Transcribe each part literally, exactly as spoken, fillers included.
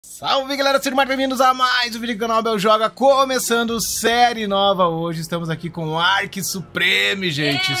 Salve galera, sejam mais bem-vindos a mais um vídeo do canal Bel Joga, começando série nova hoje. Estamos aqui com o Ark Supreme, gente.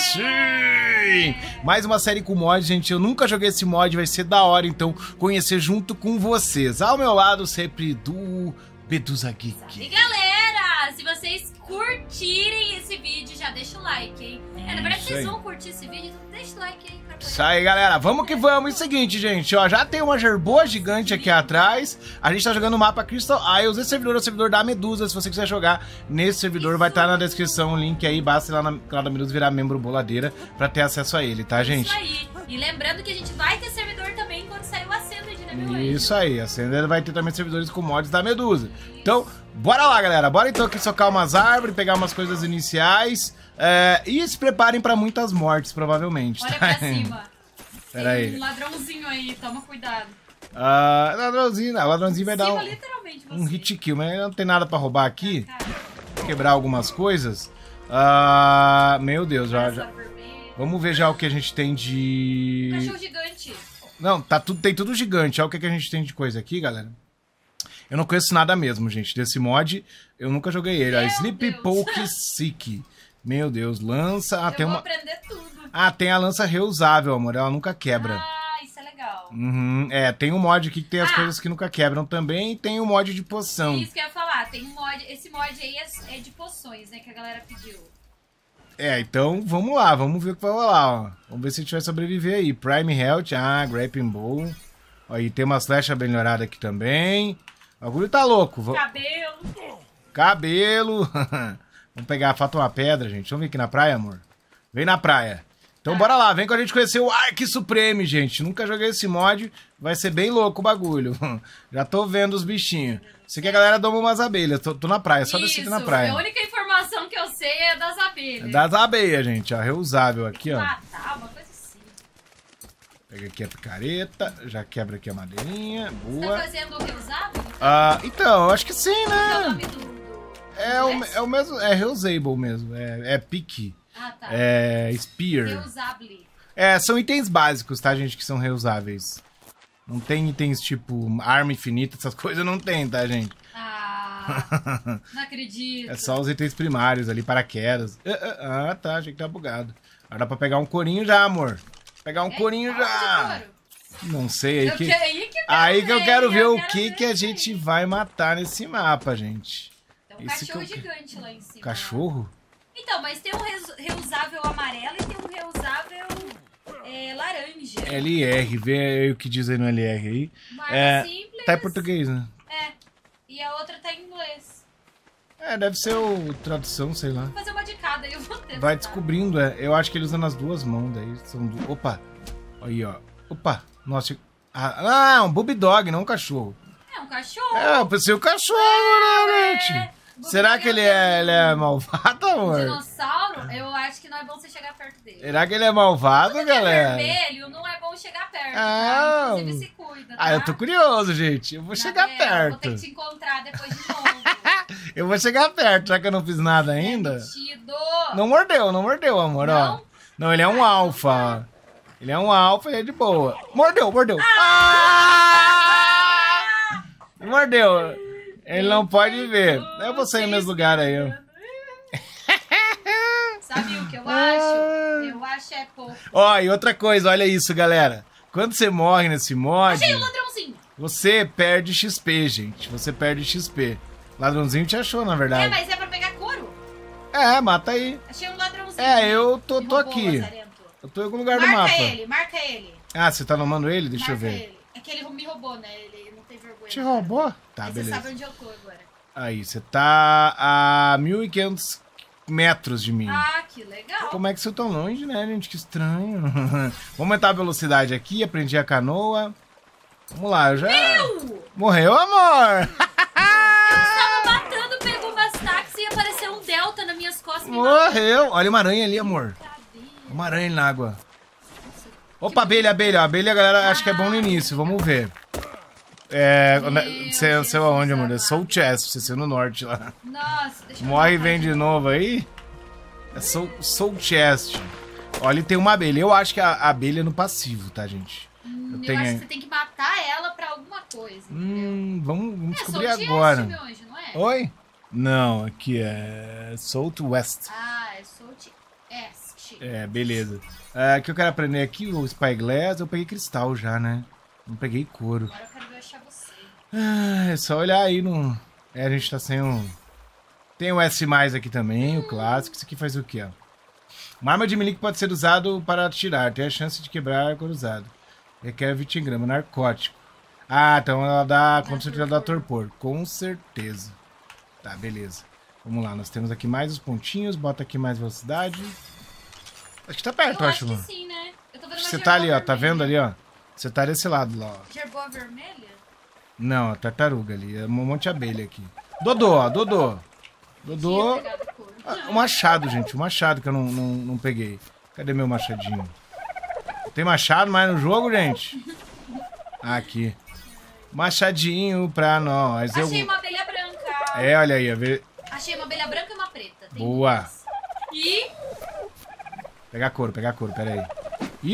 Sim! Mais uma série com mod, gente. Eu nunca joguei esse mod, vai ser da hora então conhecer junto com vocês. Ao meu lado sempre do Bedusa Geek. E galera, se vocês curtirem esse vídeo, já deixa o like, hein? É, na verdade, vocês vão curtir esse vídeo, então deixa o like aí. Isso aí, galera. Vamos que vamos. E seguinte, gente, ó, já tem uma gerboa gigante aqui atrás. A gente tá jogando o mapa Crystal Isles. Esse servidor é o servidor da Medusa. Se você quiser jogar nesse servidor, vai estar na descrição o link aí. Basta ir lá na canal da Medusa virar membro boladeira pra ter acesso a ele, tá, gente? Isso aí. E lembrando que a gente vai ter servidor também quando sair o Ascended, né, meu anjo? Isso aí. A Ascended vai ter também servidores com mods da Medusa. Então, bora lá, galera. Bora então aqui socar umas árvores, pegar umas coisas iniciais. É, e se preparem pra muitas mortes, provavelmente. Olha tá? pra cima. Pera Tem aí. um ladrãozinho aí, toma cuidado. Ah, ladrãozinho, não, ladrãozinho vai dar Cima, um, literalmente, você. um hit kill, mas não tem nada pra roubar aqui. Cara, Vou quebrar algumas coisas. Ah, meu Deus, já, já. cara, vermelho. Vamos ver já o que a gente tem de... Cachorro gigante. Não, tá tudo, tem tudo gigante. Olha o que, que a gente tem de coisa aqui, galera. Eu não conheço nada mesmo, gente, desse mod. Eu nunca joguei ele. A Meu Sleep Deus. Poke Sick. Meu Deus, lança... Ah, Eu tem vou uma... aprender tudo. Ah, tem a lança reusável, amor. Ela nunca quebra. Ah, isso é legal. Uhum. É, tem um mod aqui que tem as Ah. coisas que nunca quebram também. E tem o mod de poção. Isso que eu ia falar, tem um mod, esse mod aí é, é de poções, né, que a galera pediu. É, então vamos lá, vamos ver o que vai rolar, ó. Vamos ver se a gente vai sobreviver aí. Prime Health, ah, Grappling Bow. Aí tem umas flechas melhoradas aqui também. O bagulho tá louco. Va- Cabelo. Cabelo. Vamos pegar, falta uma pedra, gente. Vamos vir aqui na praia, amor? Vem na praia. Então bora lá, vem com a gente conhecer o Ark Supreme, gente. Nunca joguei esse mod, vai ser bem louco o bagulho. Já tô vendo os bichinhos. Isso aqui a galera doma umas abelhas. Tô, tô na praia, só descer aqui na Isso, praia. a única informação que eu sei é das abelhas. Das abelhas, gente, ó. Reusável aqui, ó. Matar, uma coisa assim. Pega aqui a picareta, já quebra aqui a madeirinha, Tá boa. fazendo o reusado? Ah, então, eu acho que sim, Qual é o né? nome do... do... É o, do é o mesmo, é reusable mesmo, é, é pique, Ah, tá. é spear. Reusable. É, são itens básicos, tá, gente, que são reusáveis. Não tem itens tipo arma infinita, essas coisas não tem, tá, gente? Ah, não acredito. É só os itens primários ali, paraquedas. Ah, ah, ah, tá, achei que tá bugado. Agora dá pra pegar um corinho já, amor. Pegar um É, corinho onde, já. couro? Não sei, aí Eu que... que- Aí que eu quero Aí que eu ver, quero ver eu o quero que ver que a isso gente aí. vai matar nesse mapa, gente. Tem um Esse cachorro que eu- gigante lá em cima. Cachorro? Então, mas tem um reus- reusável amarelo e tem um reusável é, laranja. L R, vê aí o que diz aí no L R aí. Uma arma É, simples. tá em português, né? É. E a outra tá em inglês. É, deve ser o tradução, sei lá. Vou fazer uma de cada e eu vou ter. Vai descobrindo, é. Eu acho que ele usa nas duas mãos, daí são du... Opa! Aí, ó. Opa! Nossa. Ah, ah, um Booby Dog, não um cachorro. É um cachorro. É, eu pensei o cachorro, né, É, gente? Booby Será Dog que ele é é, ele é malvado, Um amor? dinossauro, eu acho que não é bom você chegar perto dele. Será que ele é malvado, Quando ele é galera? vermelho, não é bom chegar perto, Ah. tá? Inclusive se cuida, tá? Ah, eu tô curioso, gente. Eu vou Tá chegar vendo? perto. Vou ter que te encontrar depois de novo. Eu vou chegar perto, já que eu não fiz nada ainda. Metido. Não mordeu, não mordeu, amor, ó. Não? Não, ele é um alfa. Ele é um alfa e é de boa. Mordeu, mordeu. Ah! Mordeu. Ele não pode ver. Eu vou sair no mesmo lugar aí, ó. Sabe o que eu acho? Eu acho é pouco. Ó, e outra coisa, olha isso, galera. Quando você morre nesse mod, Achei o ladrãozinho. você perde X P, gente. Você perde X P. Ladrãozinho te achou, na É, verdade. mas é pra pegar couro. É, mata aí. Achei um ladrãozinho. É, eu tô, Me tô roubou, aqui. lazarento. Eu tô em algum lugar do Marca mapa. ele, marca ele. Ah, você tá nomando ele? Deixa marca eu ver. ele. É que ele me roubou, né? Ele não tem vergonha. Te roubou? Tá, Mas beleza. você sabe onde eu tô agora. Aí, você tá a mil e quinhentos metros de mim. Ah, que legal. Como é que você tá longe, né, gente? Que estranho. Vamos aumentar a velocidade aqui, aprendi a canoa. Vamos lá, eu já... Meu! Morreu, amor! Eu estava matando, pegou umas táxis e apareceu um delta nas minhas costas. me matou. Morreu! Olha uma aranha ali, amor. Cadê? Uma aranha na água. Opa, abelha, abelha. Abelha, galera, acho que é bom no início. Vamos ver. É... Meu Você Deus saiu aonde, amor? É amado. Soul Chest, você saiu no norte lá. Nossa, deixa eu Morre e marcar vem aqui. de novo aí. É Soul, Soul Chest. Olha, tem uma abelha. Eu acho que a, a abelha é no passivo, tá, gente? Hum, eu tenho acho aí. que você tem que matar ela pra alguma coisa. Hum, vamos, vamos É, descobrir South agora. West, meu anjo, não é? Oi? Não, aqui é Southwest. Ah, é South Est. É, beleza. Ah, o que eu quero aprender aqui, o Spyglass, eu peguei cristal já, né? Não peguei couro. Agora eu quero ver achar você. Ah, é só olhar aí no... É, a gente tá sem um... Tem o S mais aqui também, o clássico. Isso aqui faz o quê, ó? Uma arma de melee que pode ser usado para atirar. Tem a chance de quebrar quando usado. Requer vinte gramas. Narcótico. Ah, então ela dá... Com certeza ela dá torpor. Com certeza. Tá, beleza. Vamos lá, nós temos aqui mais os pontinhos. Bota aqui mais velocidade. Acho que tá perto, Eu eu acho acho, que mano. sim, né? Eu tô vendo uma Você tá ali, ó. jerboa Tá vendo vermelha. ali, ó? Você tá desse lado lá, ó. Jerboa vermelha? Não, a tartaruga ali. É um monte de abelha aqui. Dodô, ó. Dodô. Dodô. Tinha pegado couro. Ah, o machado, gente. O machado que eu não, não, não peguei. Cadê meu machadinho? Tem machado mais no jogo, gente? Ah, aqui. Machadinho pra nós. Eu... Achei uma abelha branca. É, olha aí. A ver... Achei uma abelha branca e uma preta. Tem Boa. duas. E... Pegar couro, pegar couro. Pera aí. Ih.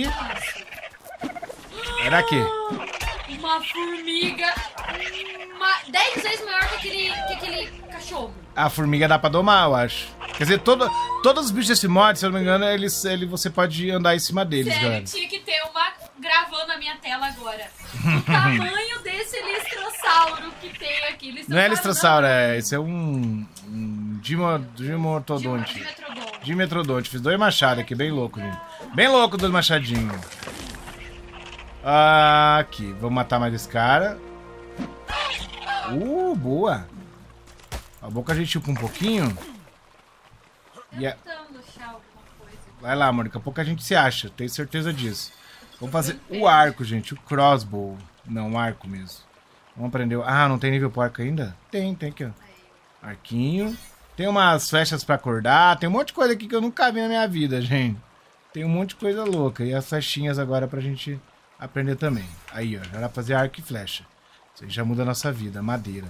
Era aqui. Uma formiga... Uma... Dez vezes maior que aquele, que aquele cachorro. A formiga dá pra domar, eu acho. Quer dizer, todo, todos os bichos desse mod, se eu não me engano, eles, ele, você pode andar em cima deles, Sério, galera. tinha que ter uma gravando a minha tela agora. O tamanho desse listrossauro que tem aqui. Listrossauro Não é listrossauro, é. Esse é um. um Dimo, Dimortodonte. Dimetrodonte. Dimetrodonte. Fiz dois machados aqui, bem louco, gente. Bem louco, dois machadinhos. Ah, aqui, vamos matar mais esse cara. Uh, boa. A boca a gente chupa um pouquinho. E é... Tentando achar alguma coisa. Vai lá, amor, daqui a pouco a gente se acha, tenho certeza disso. Vamos fazer o arco, gente, o crossbow. Não, o arco mesmo. Vamos aprender. Ah, não tem nível pro arco ainda? Tem, tem aqui, ó. Arquinho. Tem umas flechas pra acordar. Tem um monte de coisa aqui que eu nunca vi na minha vida, gente. Tem um monte de coisa louca. E as flechinhas agora pra gente aprender também. Aí, ó, já dá pra fazer arco e flecha. Isso aí já muda a nossa vida, madeira.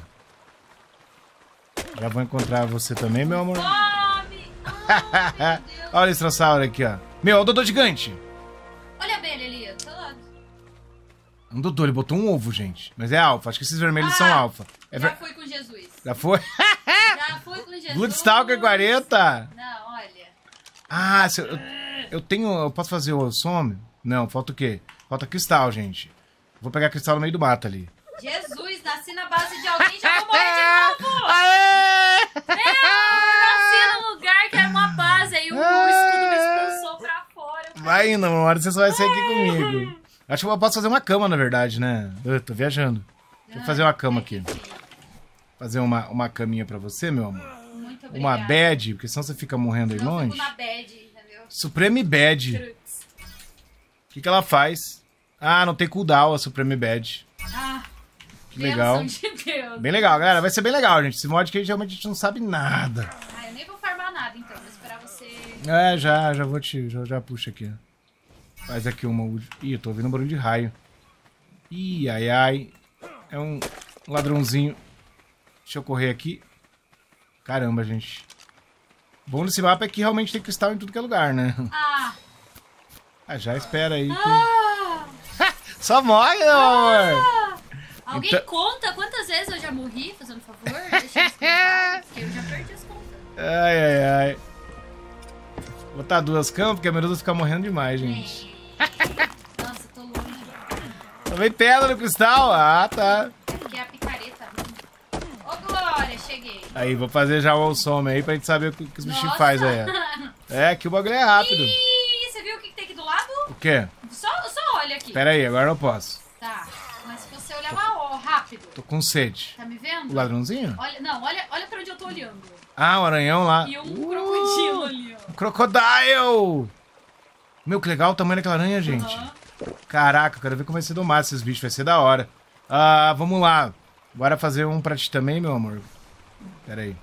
Já vou encontrar você também, meu amor. Fome! Ai, meu Deus. Olha o estrossauro aqui, ó. Meu, é o Dodô gigante. Olha a abelha ali, ó, do seu lado. Um Dodô, ele botou um ovo, gente. Mas é alfa, acho que esses vermelhos Ah, são alfa. É Já ver... fui com Jesus. Já foi? Já fui com Jesus. Bloodstalker quarenta? Não, olha. Ah, se eu, eu, eu tenho... Eu posso fazer o some? Não, falta o quê? Falta cristal, gente. Vou pegar cristal no meio do mato ali. Jesus, nasci na base de alguém, já vou morrer de novo. Aê! Eu nasci num lugar que era uma base, aí o escudo me expulsou pra fora. Vai indo, uma hora você só vai sair aqui comigo. Acho que eu posso fazer uma cama, na verdade, né? Eu tô viajando. Deixa eu fazer uma cama aqui. Fazer uma, uma caminha pra você, meu amor. Muito obrigada. Uma bed, porque senão você fica morrendo aí Não longe. fico na bad, entendeu? Supreme Bad. Truts. O que, que ela faz? Ah, não tem cooldown a Supreme Bad. Ah, Que legal. bênção de Deus. Bem legal, galera. Vai ser bem legal, gente. Esse mod que realmente a gente não sabe nada. Ah, eu nem vou farmar nada, então. Vou esperar você... É, já, já vou te... Já, já puxa aqui. Faz aqui uma... Ih, eu tô ouvindo um barulho de raio. Ih, ai, ai. É um ladrãozinho. Deixa eu correr aqui. Caramba, gente. Bom desse mapa é que realmente tem cristal em tudo que é lugar, né? Ah! Ah, já espera aí que... Ah! Só morre, meu amor! Ah! Alguém Então- conta quantas vezes eu já morri, fazendo favor? Deixa nos comentários, porque eu já perdi as contas. Ai, ai, ai. Vou botar duas camas, porque a Medusa fica morrendo demais, gente. É. Nossa, tô longe. Também pedra no cristal? Ah, tá. É porque é a picareta. Ô, Glória, cheguei. Aí, vou fazer já o some aí pra gente saber o que, que os bichinhos Nossa. fazem aí. É, que o bagulho é rápido. Ih, você viu o que que tem aqui do lado? O quê? Só, só olha aqui. Pera aí, agora eu não posso. Tá, mas se você olhar lá, ó, rápido. Tô com sede. Tá me vendo? O ladrãozinho? Olha, não, olha, olha pra onde eu tô olhando. Ah, o aranhão lá. E um Uh, crocodilo ali, ó. Crocodile! Meu, que legal o tamanho daquela aranha, gente. Aham. Caraca, eu quero ver como vai ser domado esses bichos. Vai ser da hora. Ah, vamos lá. Bora fazer um pra ti também, meu amor. Pera aí.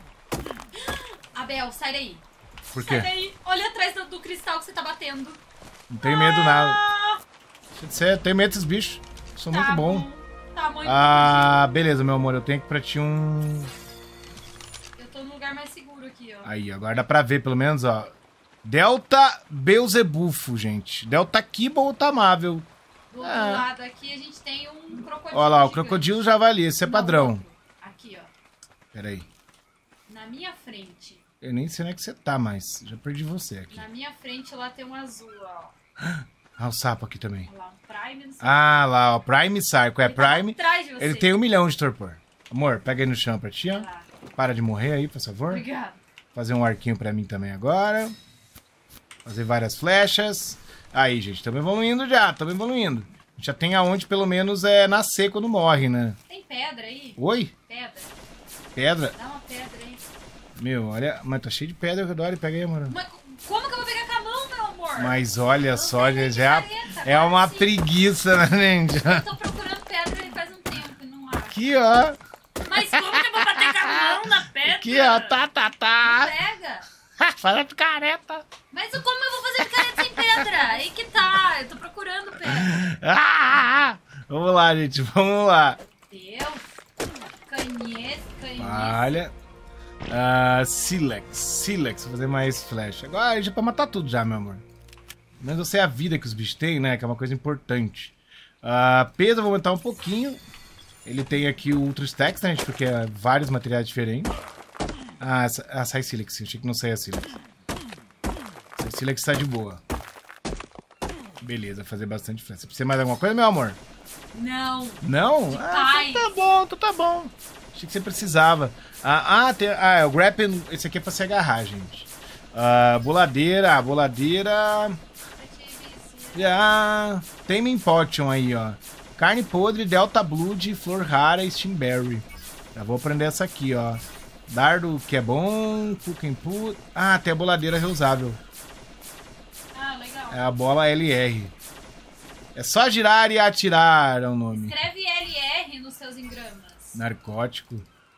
Abel, sai daí. Por Sai quê? daí. Olha atrás do, do cristal que você tá batendo. Não tenho medo nada. Ah, Deixa de ser, tenho medo desses bichos. Sou tá muito bom. Tá muito Ah, beleza, meu amor. Eu tenho que pra ti um... bom. Eu tô no lugar mais seguro aqui, ó. Aí, agora dá pra ver, pelo menos, ó. Delta Beelzebufo, gente. Delta Kibble Tamável. Do outro Ah. lado aqui a gente tem um crocodilo. Olha lá, o gigante. crocodilo javali, esse é Não, padrão. outro. Aqui, ó. Pera aí. Na minha frente. Eu nem sei onde é que você tá, mas já perdi você aqui. Na minha frente lá tem um azul, ó. Ah, o sapo aqui também. Olha lá, um Prime, não sei Ah, lá, ó. Prime Sarco. É Ele tava Prime. atrás de você. Ele tem um milhão de torpor. Amor, pega aí no chão pra ti, ó. Olha lá. Para de morrer aí, por favor. Obrigada. Fazer um arquinho pra mim também agora. Fazer várias flechas. Aí, gente, estamos evoluindo já, estamos evoluindo. Já tem aonde pelo menos é nascer quando morre, né? Tem pedra aí? Oi? Pedra. Pedra? Dá uma pedra aí. Meu, olha, mas tá cheio de pedra ao redor. Pega aí, amor. Mas como que eu vou pegar com a mão, meu amor? Mas olha Não só, tem nem gente, é, diferença, é uma agora sim. preguiça, né, gente? Eu tô procurando pedra faz um tempo e não acho. Aqui, ó. Mas como que eu vou bater com a mão na pedra? Aqui, ó. Tá, tá, Não tá. pega. Faz a picareta. Mas como eu vou fazer picareta sem pedra? Aí que tá, eu tô procurando pedra. Ah, vamos lá, gente, vamos lá. Deus. Canhete, canhete. Olha. Ah, Silex. Silex, vou fazer mais flecha. Agora já é pra matar tudo já, meu amor. Mas eu sei a vida que os bichos têm, né? Que é uma coisa importante. Ah, peso eu vou aumentar um pouquinho. Ele tem aqui o Ultra Stacks, né, gente? Porque é vários materiais diferentes. Ah, essa, ah, sai Silex. Eu achei que não saia Silex. Sai Silex tá de boa. Beleza, fazer bastante flecha. Você precisa mais alguma coisa, meu amor? Não. Não? De Ah, paz. então tá bom, então tá bom. Achei que você precisava. Ah, ah, tem, ah é o grappling. Esse aqui é pra se agarrar, gente. Ah, boladeira, boladeira. Eu tive isso. Ah, tem Min Potion aí, ó. Carne podre, Delta Blood, Flor Rara e Steamberry. Já vou aprender essa aqui, ó. Dardo, que é bom. Cooking Put. Ah, tem a boladeira reusável. Ah, legal. É a bola L R. É só girar e atirar, é o nome. Escreve L R nos seus engramas. Narcótico.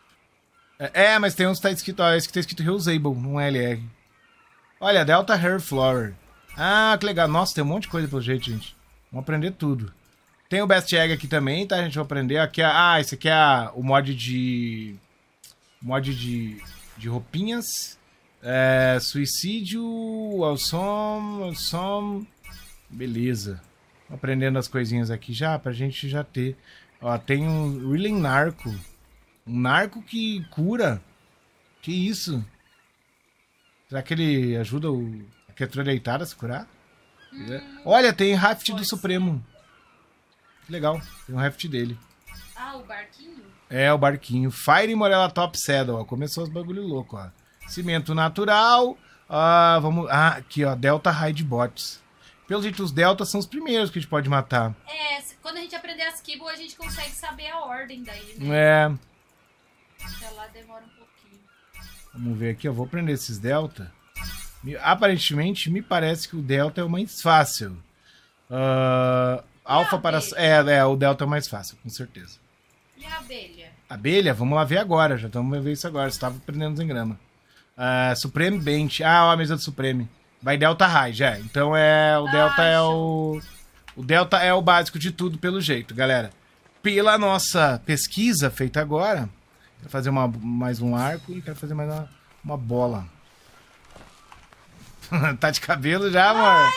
É, é, mas tem uns que tá escrito, ó, esse que tá escrito Reusable, não é L R. Olha, Delta Hair Flower. Ah, que legal. Nossa, tem um monte de coisa pelo jeito, gente. Vamos aprender tudo. Tem o Best Egg aqui também, tá? A gente vai aprender. Aqui é, ah, esse aqui é a, o mod de... Mod de, de roupinhas. É, suicídio, Awesome, Awesome. Beleza. Aprendendo as coisinhas aqui já, pra gente já ter. Ó, tem um Reeling Narco. Um narco que cura. Que isso? Será que ele ajuda o, a criatura deitada a se curar? Hum, Olha, tem Raft do pode Supremo. Que legal, tem um Raft dele. Ah, o barquinho? É, o barquinho. Fire Morella Top Saddle, ó. Começou os bagulho louco, ó. Cimento natural. Ah, vamos... Ah, aqui, ó. Delta Hide Bots. Pelo jeito, os Deltas são os primeiros que a gente pode matar. É, se- quando a gente aprender as Kibble, a gente consegue saber a ordem daí, né? É. Até lá demora um pouquinho. Vamos ver aqui, ó. Vou prender esses Delta. Me- Aparentemente, me parece que o Delta é o mais fácil. Ah, Alpha para... É, é, o Delta é o mais fácil, com certeza. E a abelha? Abelha, vamos lá ver agora. Já estamos ver isso agora. Você estava prendendo os engrama. Ah, Supreme Bench. Ah, ó, a mesa do Supreme. Vai Delta High, já. Então é o Delta Ah, é show. o o Delta é o básico de tudo pelo jeito, galera. Pela nossa pesquisa feita agora, quero fazer uma, mais um arco e quero fazer mais uma, uma bola. Tá de cabelo já, amor?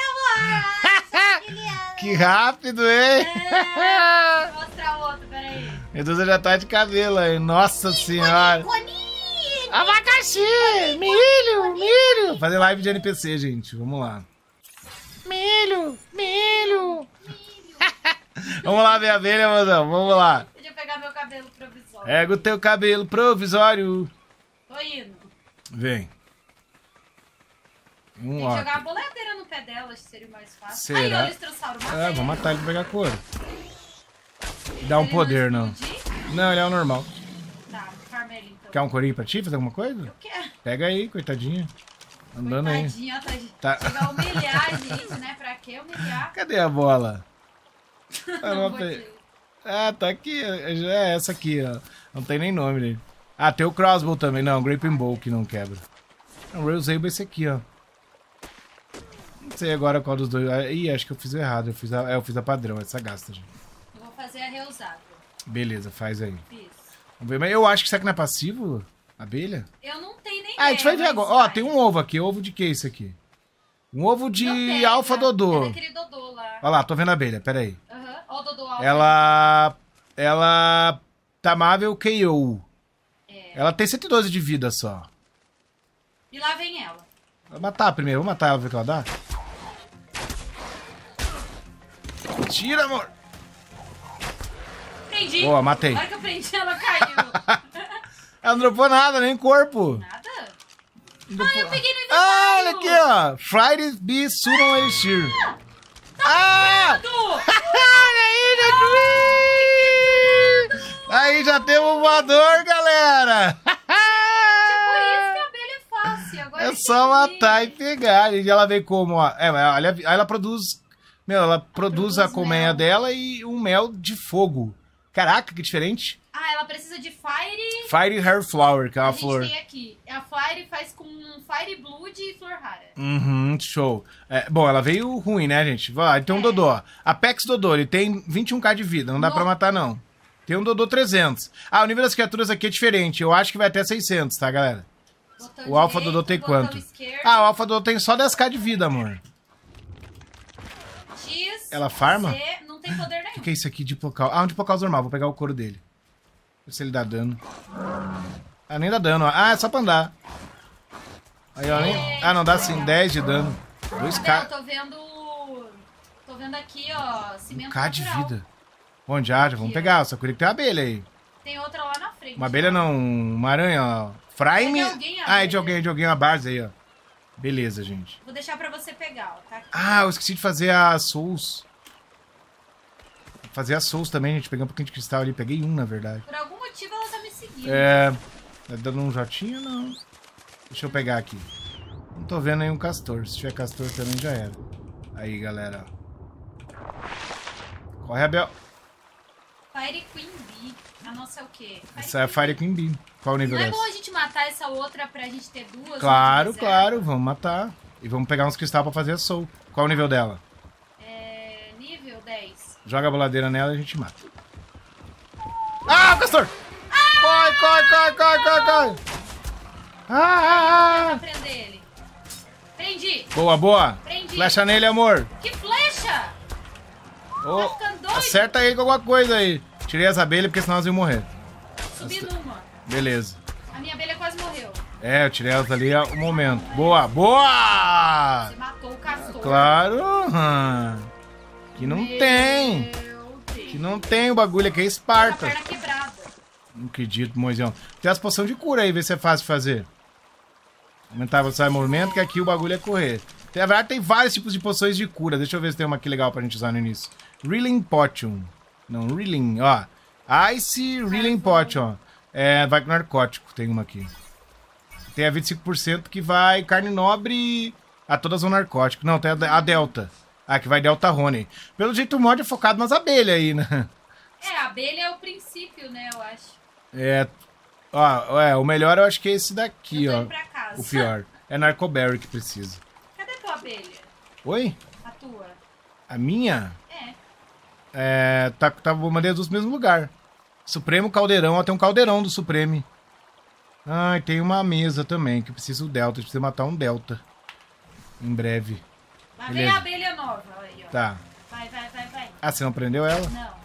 Que rápido, hein? É, vou mostrar outro, peraí. Medusa já tá de cabelo aí. Nossa senhora. Coninho! Abacaxi! Milho! Milho! Fazer live de N P C, gente. Vamos lá. Milho! Milho! Vamos lá ver a abelha, mozão. Vamos lá. Deixa eu pegar meu cabelo provisório. Pega o teu cabelo provisório. Tô indo. Vem. Um Tem que ó. jogar a boleadeira no pé dela, acho que seria o mais fácil. Será? Aí, ó, o listrossauro, matei. Ah, vamos matar ele pra pegar couro. Dá um Ele poder, não não. explodir? Não, ele é o normal. Tá, farma ele então. Quer um corinho pra ti? Fazer alguma coisa? Eu quero. Pega aí, coitadinha. Andando aí. Coitadinha, ó, Tá. tá... Chega a humilhar a gente, né? Pra que humilhar? Cadê a bola? Ah, Não não, vou pe- dizer. Ah, tá aqui. É essa aqui, ó. Não tem nem nome dele. Ah, tem o crossbow também. Não, Graping Bow que não quebra. O Reusable é esse aqui, ó. Não sei agora qual dos dois. Ah, ih, acho que eu fiz o errado. Eu fiz a, é, eu fiz a padrão, essa gasta, gente. Eu vou fazer a reusável. Beleza, faz aí. Fiz. Vamos ver. Mas eu acho que será que não é passivo? Abelha? Eu não tenho nem Ah, a gente vai ver mas agora. Ó, vai. tem um ovo aqui. Ovo de que esse aqui? Um ovo de Não pega. alfa dodô. É daquele dodô lá. Olha lá, tô vendo a abelha. Pera aí. Aham. Ó o Dodô Alpha. Ela... Ela... Tamável K O. É. Ela tem cento e doze de vida só. E lá vem ela. Vou matar primeiro. Vou matar ela, ver o que ela dá. Tira, amor. Prendi. Boa, matei. Na hora que eu prendi, ela caiu. Ela não dropou nada, nem corpo. Nada? Não Ah, dropou- eu peguei no inventário. Ah, olha aqui, ó. Friday Be Summon Elixir. Ah! Tudo. Olha aí, gente! Aí já temos um voador, galera! Por isso que a abelha é fácil. Agora É eu só entendi. matar e pegar. E ela vem como, ó. É, mas olha, aí ela produz. Meu, ela produz, produz a colmeia mel. dela e um mel de fogo. Caraca, que diferente. Ah, ela precisa de Fire. Fire Hair Flower, que é A uma gente flor. tem aqui. A Fire faz com Fire Blood e Flor Rara. Uhum, show. É, bom, ela veio ruim, né, gente? Vai, tem um É. Dodô, ó. Apex Dodô, ele tem vinte e um k de vida, não dá No- pra matar, não. Tem um Dodô trezentos. Ah, o nível das criaturas aqui é diferente. Eu acho que vai até seiscentos, tá, galera? Botão O Alpha direito, Dodô tem botão quanto? esquerdo, Ah, o Alpha Dodô tem só dez k de vida, amor. X, Ela farma? C, não tem poder O nenhum. que, que é isso aqui de Diplocals? Ah, um Diplocals normal. Vou pegar o couro dele. Ver se ele dá dano. Ah, nem dá dano. Ó. Ah, é só pra andar. Aí, ó. Nem... Ah, não, dá sim. dez de dano. dois Não, k. tô vendo. Tô vendo aqui, ó. Cimento um k de natural. vida. Bom, já, já vamos Aqui, pegar. Só queria que tem uma abelha aí. Tem outra lá na frente. Uma abelha não. Uma aranha, ó. Frame. É de alguém a Ah, é de abelha. alguém, é de alguém. Uma base aí, ó. Beleza, gente. Vou deixar pra você pegar, ó. Tá aqui. Ah, eu esqueci de fazer a Souls. Fazer a Souls também, gente. Peguei um pouquinho de cristal ali. Peguei um, na verdade. Por algum motivo ela tá me seguindo. É. Tá dando um jotinho, não. Deixa eu pegar aqui. Não tô vendo nenhum castor. Se tiver castor também já era. Aí, galera. Corre, Abel. Fire Queen Bee. A nossa é o quê? Fire Essa é a Fire Queen Bee. Qual o nível Não é dessa? bom a gente matar essa outra pra gente ter duas? Claro, né, de claro. Vamos matar. E vamos pegar uns cristais pra fazer a Soul. Qual o nível dela? É, nível dez. Joga a boladeira nela e a gente mata. Ah, o castor! Corre, corre, corre, corre, corre, corre! Ah, ah, Pra prender ele. Prendi. ah. Boa, boa. Prendi. Flecha nele, amor. Que flecha! Ô, Tá ficando doido? acerta ele com alguma coisa aí. Tirei as abelhas porque senão elas iam morrer. Subi numa. Beleza. A minha abelha quase morreu. É, eu tirei elas ali há um momento. Boa, boa! Você matou o castor. Claro! hum. Que não Meu tem. Deus. Que não tem o bagulho aqui, é Com a Esparta. perna quebrada. Não acredito, Moisão. Tem as poções de cura aí, vê se é fácil de fazer. Aumentar a velocidade de movimento, que aqui o bagulho é correr. Tem, na verdade, tem vários tipos de poções de cura. Deixa eu ver se tem uma aqui legal pra gente usar no início. Reeling Potion. Não, Reeling, ó. Ice Reeling Potion, ó. É, vai com narcótico, tem uma aqui. Tem a vinte e cinco por cento que vai carne nobre. Ah, todas vão narcótico. Não, tem a, a Delta. Ah, que vai Delta Honey. Pelo jeito o mod é focado nas abelhas aí, né? É, a abelha é o princípio, né, eu acho. É. Ó, é, o melhor eu acho que é esse daqui, Eu tô ó. indo pra casa. O pior. É Narcoberry que precisa. Cadê tua abelha? Oi? A tua? A minha? É. É. Tá, tá, vou mandar as duas no mesmo lugar. Supremo Caldeirão, ó, tem um caldeirão do Supremo. Ah, e tem uma mesa também, que precisa o Delta. A gente precisa matar um Delta. Em breve. Lá vem Beleza. a abelha nova, olha aí, ó. Tá. Vai, vai, vai, vai. Ah, você não prendeu ela? Não.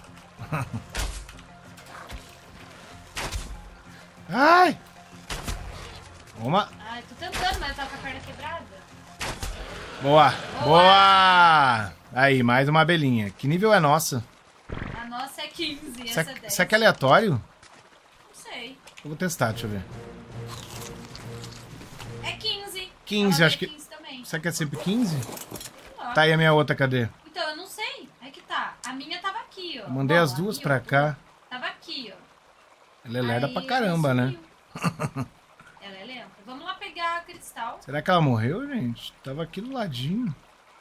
Ai! Uma. Ai, tô tentando, mas eu tava com a perna quebrada. Boa! Boa! Aí, mais uma abelhinha. Que nível é nossa? A nossa é quinze, Isso essa é é, dez. isso aqui é aleatório? Não sei. Eu vou testar, deixa eu ver. É quinze. quinze, Ela acho é que- quinze também. Isso aqui é sempre quinze? Ó. Tá aí a minha outra, cadê? Então, eu não sei. É que tá. A minha tava aqui, ó. Mandei Ó, as a duas minha, pra ó. cá. Tava aqui, ó. Ela é lerda Aí pra ela caramba, né? sumiu. Ela é lenta. Vamos lá pegar a cristal. Será que ela morreu, gente? Tava aqui do ladinho.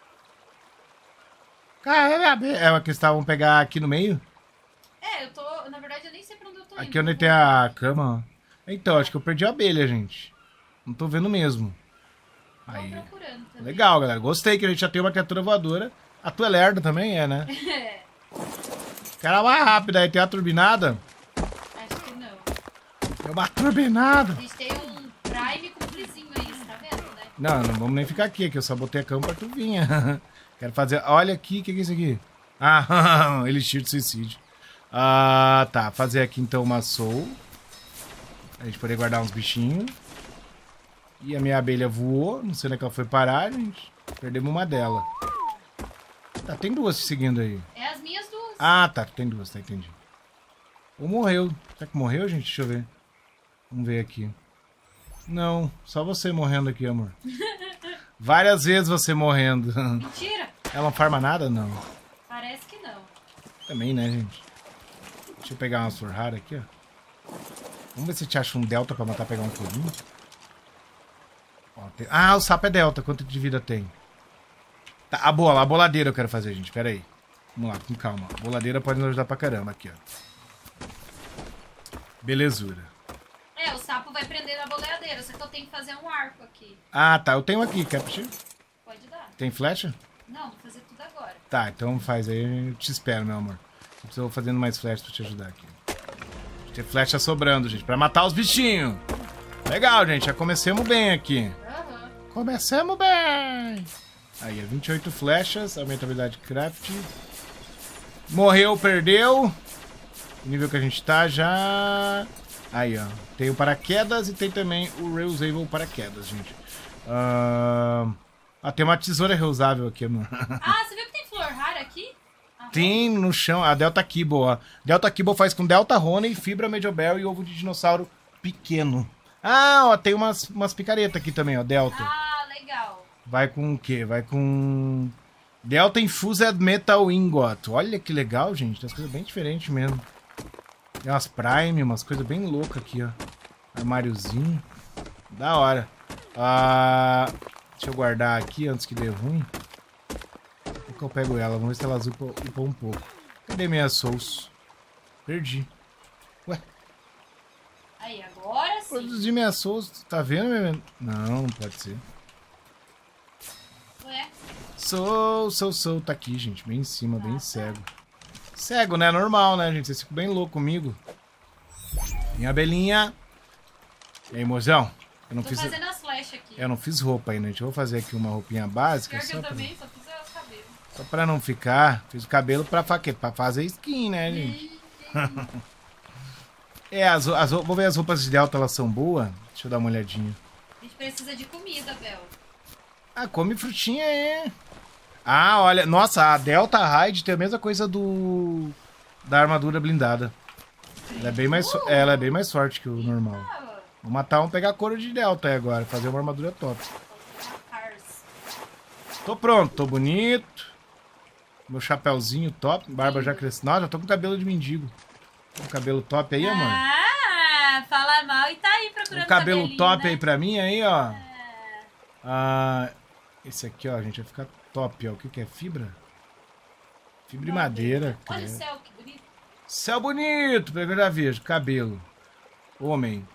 Caramba, abelha. É, que eles estavam pegar aqui no meio? É, eu tô... Na verdade, eu nem sei pra onde eu tô indo. Aqui onde tem a cama, ó. Então, acho que eu perdi a abelha, gente. Não tô vendo mesmo. Tô Aí. procurando também. Legal, galera. Gostei que a gente já tem uma criatura voadora. A tua é lerda também, é, né? É, Cara mais rápida. Aí tem a turbinada. acho que não. É uma turbinada. A gente tem um Prime com flizinho aí, você tá vendo, né? Não, não vamos nem ficar aqui, que eu só botei a cama pra tu vir. Quero fazer... Olha aqui, o que, que é isso aqui? Ah, elixir de suicídio. Ah, tá. Fazer aqui então uma soul. A gente poder guardar uns bichinhos. E a minha abelha voou. Não sei onde é que ela foi parar, gente. Perdemos uma dela. Tá, tem duas se seguindo aí. É as minhas duas. Ah, tá. Tem duas, tá, entendi. Ou morreu. Será que morreu, gente? Deixa eu ver. Vamos ver aqui. Não, só você morrendo aqui, amor. Várias vezes você morrendo. Mentira. Ela não farma nada? Não. Parece que não. Também, né, gente? Deixa eu pegar uma surrada aqui, ó. Vamos ver se te acha um delta pra matar, pegar um pulinho. Ó, tem... Ah, o sapo é delta. Quanto de vida tem? Tá, a bola, a boladeira eu quero fazer, gente. Pera aí. Vamos lá, com calma. A boladeira pode nos ajudar pra caramba aqui, ó. Belezura. É, o sapo vai prender na boleadeira, só que eu tenho que fazer um arco aqui. Ah, tá. Eu tenho aqui. Quer puxar? Pode dar. Tem flecha? Não, vou fazer tudo agora. Tá, então faz aí. Eu te espero, meu amor. Eu preciso fazendo mais flechas pra te ajudar aqui. Tem flecha sobrando, gente, pra matar os bichinhos. Legal, gente. Já começamos bem aqui. Aham. Começamos bem. Aí, é vinte e oito flechas. Aumenta a habilidade de craft. Morreu, perdeu. O nível que a gente tá já... Aí, ó. Tem o paraquedas e tem também o reusable paraquedas, gente. Uh... Ah, tem uma tesoura reusável aqui, mano. Ah, você viu que tem flor rara aqui? Ah, Tem no chão a Delta Kibble, ó. Delta Kibble faz com Delta Honey, fibra Medjoberry e ovo de dinossauro pequeno. Ah, ó, tem umas, umas picaretas aqui também, ó. Delta. Ah, legal. Vai com o quê? Vai com... Delta Infused Metal Ingot. Olha que legal, gente. Tem umas coisas bem diferentes mesmo. Tem umas Prime, umas coisas bem loucas aqui, ó. Armáriozinho. Da hora. Ah, deixa eu guardar aqui antes que dê ruim. Como que eu pego ela? Vamos ver se ela upa, upa um pouco. Cadê minha souls? Perdi. Ué? Aí, agora sim. Produzir minha souls. Tá vendo, meu? Não, não pode ser. Ué? Soul, soul, soul. Tá aqui, gente. Bem em cima, bem cego. Cego, né? Normal, né, gente? Vocês ficam bem loucos comigo. Minha abelhinha. E aí, mozão? Eu não Tô fiz... fazendo as flechas aqui. Eu não fiz roupa ainda, gente. Eu vou fazer aqui uma roupinha básica. Pior que Só eu pra... também só fiz o cabelo. só pra não ficar. Fiz o cabelo pra, fa... pra fazer skin, né, gente? É, as, as, vou ver as roupas de Delta, elas são boas? Deixa eu dar uma olhadinha. A gente precisa de comida, Bel. Ah, come frutinha aí. Ah, olha. Nossa, a Delta Raid tem a mesma coisa do... da armadura blindada. Ela é bem mais, Uh! ela é bem mais forte que o normal. Ah, Vou matar um, pegar couro de Delta aí agora. Fazer uma armadura top. Cars. Tô pronto, tô bonito. Meu chapéuzinho top. Barba já cresceu. Não, já tô com cabelo de mendigo. Um cabelo top aí, amor. Ah, fala mal e tá aí procurando Um cabelo cabelinho, top né? aí pra mim, aí, ó. É. Ah, esse aqui, ó, gente, vai ficar top, ó. O que que é? Fibra? Fibra e madeira. Olha o credo. céu, que bonito. Céu bonito, pelo que eu já vejo. Cabelo. Homem.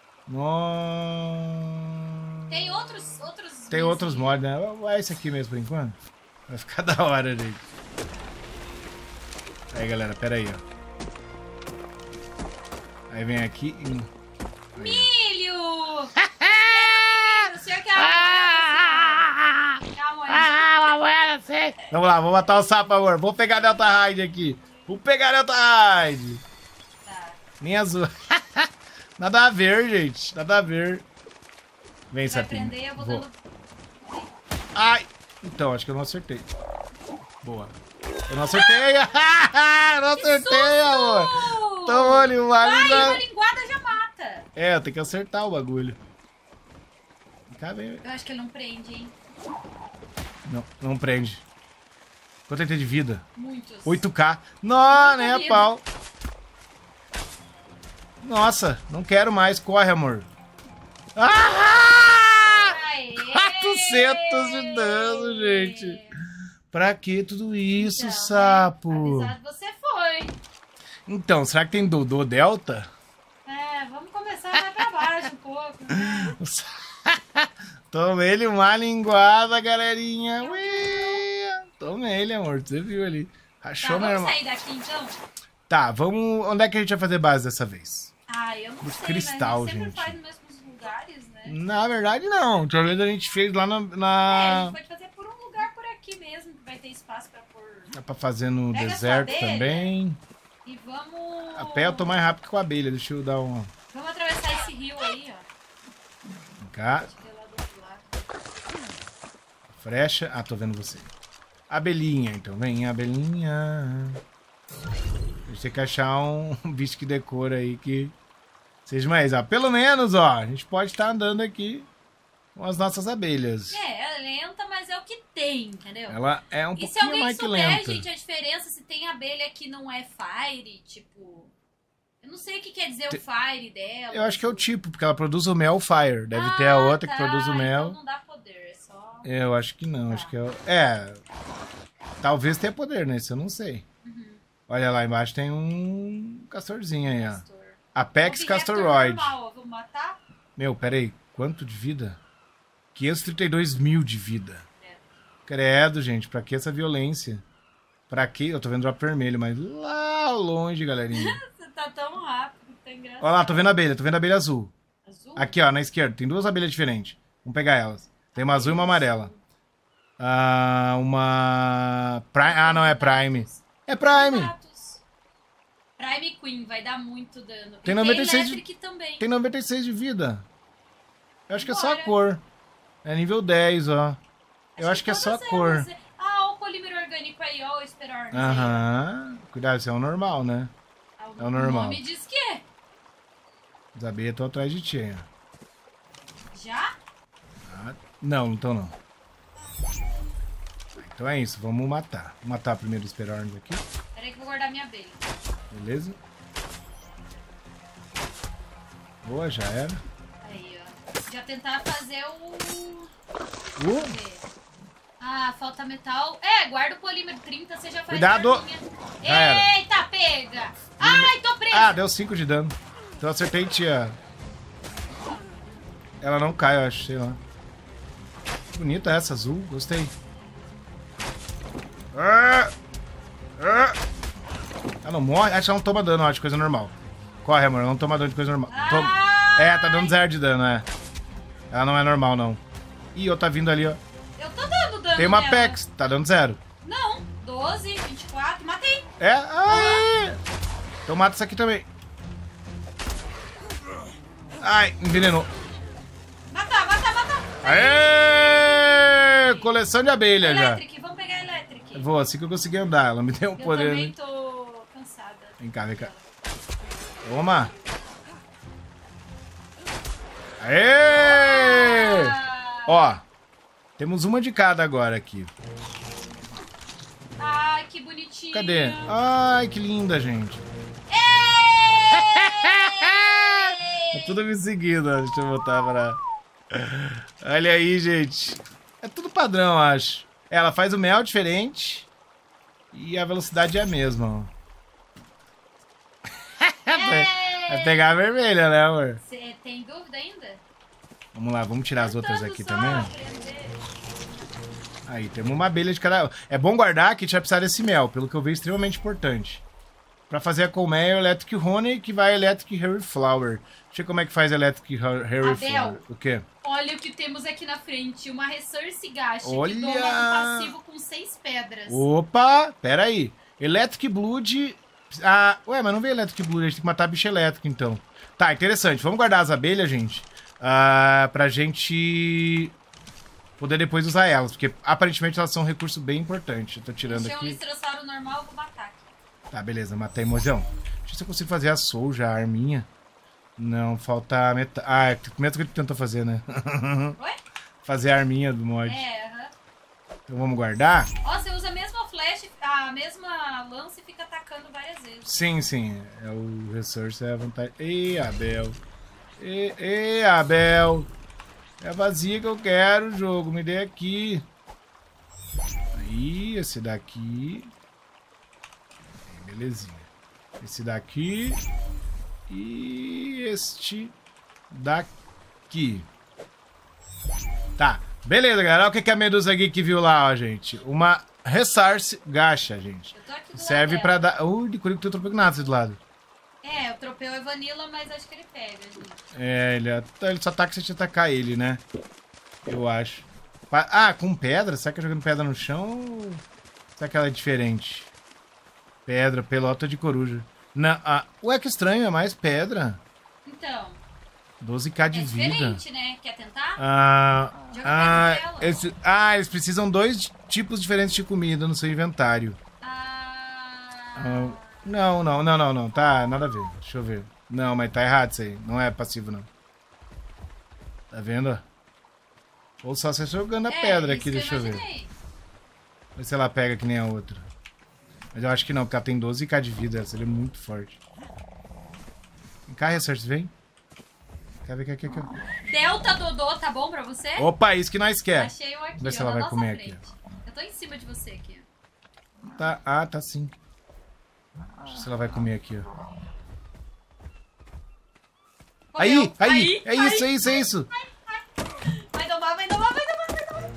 No... Tem outros... outros Tem outros mods, né? É esse aqui mesmo, por enquanto. Vai ficar da hora, gente. Aí, galera, pera aí, ó. Aí vem aqui e... Milho! O senhor quer a moeda? Quer a moeda? Ah, uma moeda, sei. Vamos lá, vou matar o sapo, amor. Vou pegar a Delta Raid aqui. Vou pegar a Delta Raid. Tá. Nem azul. Nada a ver, gente. Nada a ver. Vem, Vai sapinho. prender, eu vou, Vou. dando... Ai! Então, acho que eu não acertei. Boa. Eu não acertei. Não acertei, amor. Tomou ali uma Vai, língua. uma linguada já mata. É, eu tenho que acertar o bagulho. Cá vem. Eu acho que ele não prende, hein? Não, não prende. Quanto ele tem de vida? Muitos. oito K. Não, Muita nem a vida. pau. Nossa, não quero mais. Corre, amor. Ah! Aê! quatrocentos de dano, gente. Pra que tudo isso, Então, sapo? Avisado você foi. Então, será que tem Dodô Delta? É, vamos começar mais pra baixo um pouco. Né? Toma ele uma linguada, galerinha. Ui, toma ele, amor. Você viu ali. Tá, Achou, meu vamos irmão? sair daqui então? Tá, vamos... Onde é que a gente vai fazer base dessa vez? Ah, eu não No sei, cristal, mas a gente gente. sempre faz nos mesmos lugares, né? Na verdade, não. Outra vez a gente fez lá na... É, a na... gente pode fazer por um lugar por aqui mesmo, que vai ter espaço pra pôr... Dá pra fazer no Pega deserto essa abelha também. E vamos... A pé eu tô mais rápido que com a abelha. Deixa eu dar um... Vamos atravessar esse rio aí, ó. Vem cá. Acho que é lá do outro lado. Frecha. Ah, tô vendo você. Abelhinha, então. Vem, abelhinha. A gente tem que achar um bicho que decora aí que seja mais. Ah, pelo menos, ó. A gente pode estar andando aqui com as nossas abelhas. É, é lenta, mas é o que tem, entendeu? Ela é um E se pouquinho alguém mais que souber, lenta. gente, a diferença se tem abelha que não é fire, tipo... Eu não sei o que quer dizer Te- o fire dela. Eu acho que é o tipo, porque ela produz o mel fire. Deve Ah, ter a outra tá, que produz o mel. Então não dá poder, é só... Eu acho que não, Tá. acho que é. o- É. Talvez tenha poder nesse, eu não sei. Uhum. Olha lá embaixo tem um castorzinho aí, ó. Castor. Apex Ouvi Castoroid. Raptor normal, ó, vamos matar? Meu, peraí, quanto de vida? quinhentos e trinta e dois mil de vida. É. Credo, gente, pra que essa violência? Pra que? Eu tô vendo drop vermelho, mas lá longe, galerinha. Você tá tão rápido que tá engraçado. Olha lá, tô vendo a abelha, tô vendo a abelha azul. Azul? Aqui, ó, na esquerda, tem duas abelhas diferentes. Vamos pegar elas. Tem uma azul e uma amarela. Ah, uma... Prime... Ah, não, é Prime. É Prime. Ratos. Prime Queen vai dar muito dano. Tem E noventa e seis de- Electric também. Tem noventa e seis de vida. Eu acho que é só a Bora. cor. É nível dez, ó. Eu acho que é só a todas cor. elas- Ah, ó, o polímero orgânico aí, ó, o Esperornis. Aham. Cuidado, isso é o normal, né? aí. é o normal. O nome diz que é. As abelhas estão atrás de ti, ó. Já? Ah, não, não estão não. Então é isso, vamos matar. Vou matar primeiro os Perorns aqui, Peraí que eu vou guardar minha abelha. beleza? Boa, já era. Aí, ó. Já tentar fazer o... Uh, Cadê? Ah, falta metal. É, guarda o polímero trinta, você já faz Cuidado. arminha. Já era. Eita, pega! Ai, tô presa! ah, deu cinco de dano. Então eu acertei, tia. Ela não cai, eu acho, sei lá. Bonita essa, azul, gostei. Ah! Ah! Ela não morre? Acho que ela não toma dano, acho, coisa normal. Corre, amor, ela não toma dano de coisa normal. Toma- Ai. É, tá dando zero de dano, é. Ela não é normal, não. Ih, eu tá vindo ali, ó. Eu tô dando dano Tem uma nela. Apex, tá dando zero. Não, doze, vinte e quatro, matei. É? Ai! Então mata isso aqui também. Ai, envenenou. Matar, matar, matar. Aê! Coleção de abelha já. Electric, vamos pegar Electric. Vou, assim que eu conseguir andar. Ela me deu um Eu poder. também Né? tô cansada. Vem cá, vem cá. Toma. Aê! Ah, Ó, temos uma de cada agora aqui. Ai, que bonitinho. Cadê? Ai, que linda, gente. Tá tudo me seguindo, ó. Deixa eu botar pra... Olha aí, gente. É tudo padrão, acho. Ela faz o mel diferente. E a velocidade é a mesma, ó. Vai pegar a vermelha, né, amor? Você tem dúvida ainda? Vamos lá, vamos tirar as outras Tentando aqui só também. aprender. Aí, temos uma abelha de cada... É bom guardar que a gente vai precisar desse mel, pelo que eu vejo, extremamente importante. Pra fazer a colmeia, o Electric Honey, que vai Electric Harry Flower. Deixa eu ver como é que faz Electric Ha- Harry Abel. Flower. O quê? Olha o que temos aqui na frente. Uma Resource Gacha Olha! que doma um passivo com seis pedras. Opa, pera aí. Electric Blood... Ah, ué, mas não veio Electric Blood, a gente tem que matar a bicha elétrica, então. Tá, interessante. Vamos guardar as abelhas, gente. Ah, pra gente poder depois usar elas, porque aparentemente elas são um recurso bem importante. Eu tô tirando Achei um aqui. estrossauro normal, eu vou matar aqui. Tá, beleza, matei, mozão. Deixa eu ver se eu consigo fazer a soul já, a arminha. Não, falta metade. Ah, é o mesmo que ele tentou fazer, né? Oi? Fazer a arminha do mod. É, aham. Então vamos guardar? Ó, você usa a mesma flash, a mesma lança e fica atacando várias vezes. Sim, sim. É o resource, é a vantagem. Ê, Abel. Ê, ê, Abel. É a vazia que eu quero, jogo. Me dê aqui. Aí, esse daqui. Aí, belezinha. Esse daqui. E este daqui. Tá. Beleza, galera. Olha o que que a Medusa Geek viu lá, ó, gente. Uma Resource Gacha, gente. Eu tô aqui do Serve lado pra dela. dar... Ui, de curico tem outro nada do lado. É, o tropeu é vanilla, mas acho que ele pega, gente. É, ele, ele só ataca se a gente atacar ele, né? Eu acho. Pa- Ah, com pedra? Será que é jogando pedra no chão? Será que ela é diferente? Pedra, pelota de coruja. Não, ah, ué, que estranho, é mais pedra. Então. doze k de é vida. diferente, né? Quer tentar? Ah, Joga ah, perto dela. esse, ah, eles precisam dois tipos diferentes de comida no seu inventário. Ah... Ah, não, não, não, não, não. Tá, nada a ver. Deixa eu ver. Não, mas tá errado isso aí. Não é passivo, não. Tá vendo? Ou só você jogando a é, pedra aqui, isso deixa eu eu ver. imaginei. Vê se ela pega que nem a outra. Mas eu acho que não, porque ela tem doze k de vida. Essa é muito forte. Vem cá, Research, vem. Quer ver que aqui, aqui. Delta Dodô, tá bom pra você? Opa, isso que nós quer. Achei um aqui, Vê se ó, ela na vai nossa comer frente. aqui. Eu tô em cima de você aqui. Tá, ah, tá sim. Deixa eu ver se ela vai comer aqui, ó. Aí, Comeu. aí, é aí, isso, é isso, é isso. Vai domar, vai domar, vai domar, vai domar.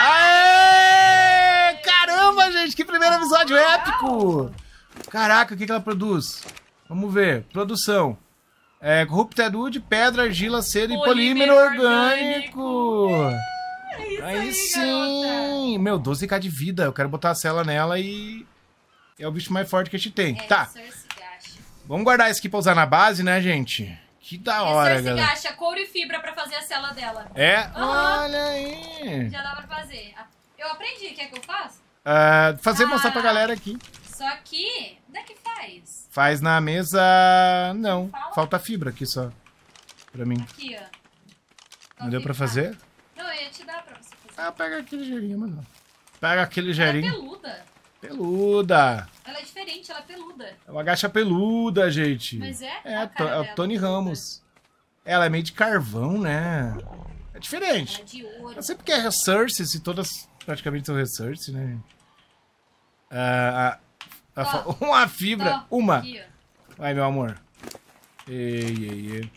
Aê! Caramba, gente, que primeiro episódio épico! Caraca, o que, que ela produz? Vamos ver. Produção. É, Corrupted Wood, pedra, argila, cera e polímero orgânico. É isso aí, aí, sim. garota. Meu, doze k de vida. Eu quero botar a cela nela e... É o bicho mais forte que a gente tem. É, tá. Cersei Gacha. Vamos guardar isso aqui pra usar na base, né, gente? Que da hora, Cersei galera. Gacha, couro e fibra pra fazer a cela dela. É? Aham. Olha aí. Já dá pra fazer. Eu aprendi, quer que eu faça? Ah, fazer Ah. mostrar pra galera aqui. Só que, onde é que faz? Faz na mesa... Não, Fala. falta fibra aqui só. Pra mim. Aqui, ó. Não deu pra fazer? Não, eu ia te dar pra você fazer. Ah, pega aquele ligeirinho, mano. Pega aquele Ela é ligeirinho. peluda. Peluda. Ela é diferente, ela é peluda. É uma gacha peluda, gente. Mas é? É, A a cara To- é o dela, Tony peluda. Ramos. Ela é meio de carvão, né? É diferente. Ela é de ouro. Eu sei porque é Research, se todas praticamente são Research, né? Ah, a, a fa- Ó, uma fibra. Ó, uma. aqui, ó. Vai, meu amor. Ei, ei, ei.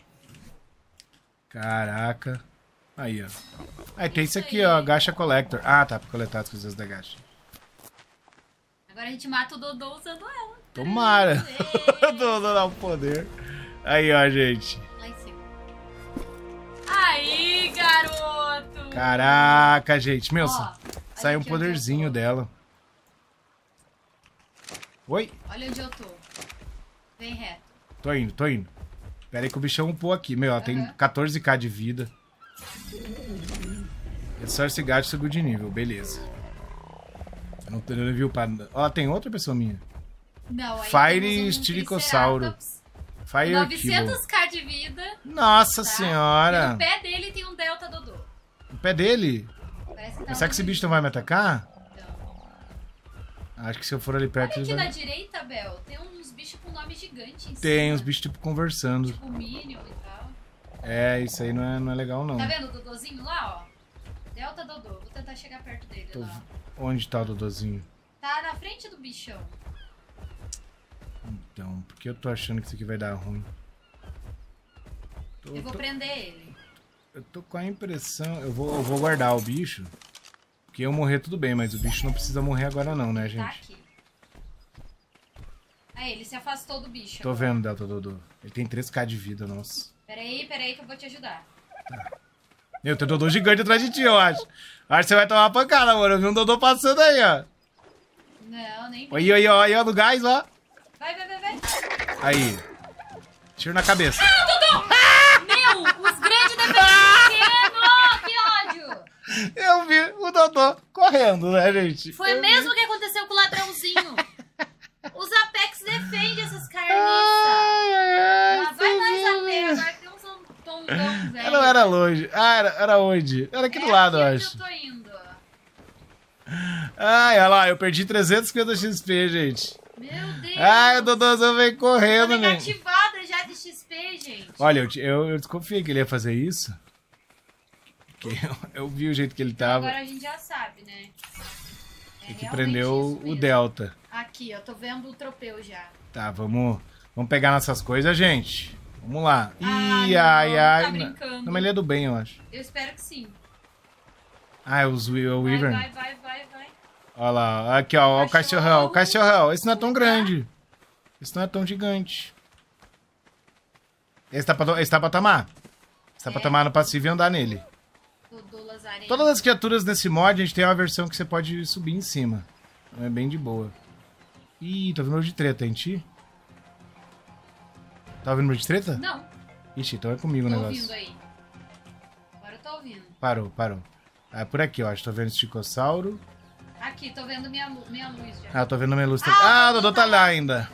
Caraca. Aí, ó. Aí tem esse Isso aqui, aí. ó. Gacha Collector. Ah, tá. Pra coletar as coisas da gacha. Agora a gente mata o Dodô usando ela. Tomara. Ei. Dodô dá o poder. Aí, ó, gente. Lá em cima. Aí, garoto! Caraca, gente. Meu, Ó, sa- olha saiu um aqui onde eu poderzinho tô. dela. Oi? Olha onde eu tô. Vem reto. Tô indo, tô indo. Pera aí que o bichão upou aqui. Meu, ela tem Aham. quatorze k de vida. É só esse gato subiu de nível. Beleza. Eu não, eu não vi o padrão. Ó, tem outra pessoa minha. Não, aí Fire temos um Estiricossauro. Triceratops, Fire Kibble. novecentos k de vida. Nossa Tá? E senhora. no pé dele tem um Delta Dodô. O pé dele. Parece que tá Mas será que esse um- bicho não vai me atacar? Não. Acho que se eu for ali perto... Olha ele aqui vai- na direita, Bel, tem uns bichos com nome gigante em Tem cima. uns bichos tipo conversando. Tipo Minion e tal. É, isso aí não é, não é legal não. Tá vendo o Dodôzinho lá, ó? Delta Dodô. Vou tentar chegar perto dele Tô- lá. Onde tá o Dodozinho? Tá na frente do bichão. Então, por que eu tô achando que isso aqui vai dar ruim? Tô, Eu vou tô- prender ele. eu tô com a impressão... Eu vou, eu vou guardar o bicho. Porque eu morrer tudo bem, mas o bicho não precisa morrer agora não, né, Tá gente? aqui. Aí, ele se afastou do bicho. Tô agora. vendo, Delta Dodô. Ele tem três k de vida, nossa. Peraí, peraí que eu vou te ajudar. Meu, tem um Dodô gigante atrás de ti, eu acho. Acho que você vai tomar uma pancada, amor. Eu vi um Dodô passando aí, ó. Não, nem vi. Aí, aí, ó, aí, ó, no gás, ó. Vai, vai, vai, vai. Aí. Tiro na cabeça. Meu, os grandes defendem pequeno! Que ódio! Eu vi o Dodô correndo, né, gente? Foi Eu vi. mesmo que aconteceu com o ladrãozinho. Os Apex defendem essas carniças. Ai, ai, ai, Lá vai você mais a viu? pé, agora tem uns tondão, velho. Não era longe. Ah, era, era onde? Era aqui do lado, eu aqui onde acho. eu tô indo. Ai, olha lá, eu perdi trezentos e cinquenta X P, gente. Meu Deus. Ai, o Dodôzão veio Tô correndo, né? negativada já de X P, gente. Olha, eu, eu, eu desconfiei que ele ia fazer isso. Porque eu, eu vi o jeito que ele tava. Agora a gente já sabe, né? É E que realmente prendeu isso o mesmo. Delta. Aqui, eu tô vendo o tropeu já. Tá, vamos, vamos pegar nossas coisas, gente. Vamos lá. Ah, Ih, não, ai, ai. tá não, brincando. não, mas ele é do bem, eu acho. Eu espero que sim. Ah, é os Wi- o Vai, Wyvern. vai, vai, vai, vai. Olha lá, aqui ó, ó o cachorrão, o cachorrão. Esse não é tão Tá. grande. Esse não é tão gigante. Esse tá pra, to- esse tá pra tomar. Esse tá pra É. tomar no passivo e andar nele. Dodô Lazareno. Todas as criaturas nesse mod, a gente tem uma versão que você pode subir em cima. É bem de boa. Ih, tô ouvindo barulho de treta, hein, Ti? Tá ouvindo barulho de treta? Não. Ixi, então é comigo o Tô negócio. ouvindo aí. Agora eu tô ouvindo. Parou, parou. É por aqui, ó. Acho que tô vendo esticossauro. Aqui, tô vendo minha, lu- minha luz já. Ah, tô vendo a minha luz. Ah, Ah, o Dodô tá lá ainda.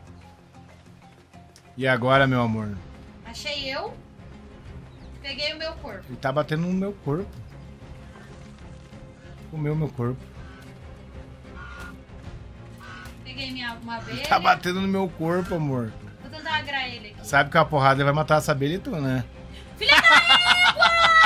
E agora, meu amor? Achei eu. Peguei o meu corpo. Ele tá batendo no meu corpo. Comeu meu corpo. Peguei minha, uma abelha. Tá batendo no meu corpo, amor. Vou tentar agrar ele aqui. Sabe que a porrada ele vai matar essa abelha e tu, né? Filha da égua!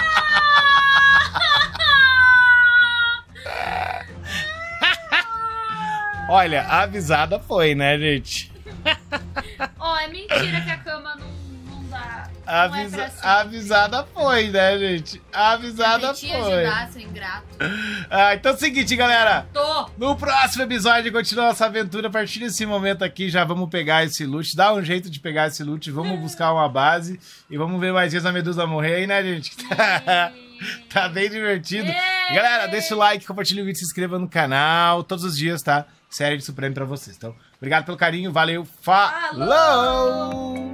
Olha, a avisada foi, né, gente? Ó, oh, é mentira que a cama não, não dá. A, Não é avisa- pra sempre. a avisada foi, né, gente? A avisada Tentei te foi. ajudar, seu ingrato. Ah, então é o seguinte, galera. Tô. No próximo episódio, continua nossa aventura. A partir desse momento aqui, já vamos pegar esse loot. Dá um jeito de pegar esse loot. Vamos buscar uma base. E vamos ver mais vezes a Medusa morrer aí, né, gente? Tá bem divertido. Ei. Galera, deixa o like, compartilha o vídeo, se inscreva no canal. Todos os dias, tá? Série de Supremo pra vocês. Então, obrigado pelo carinho. Valeu. Falou!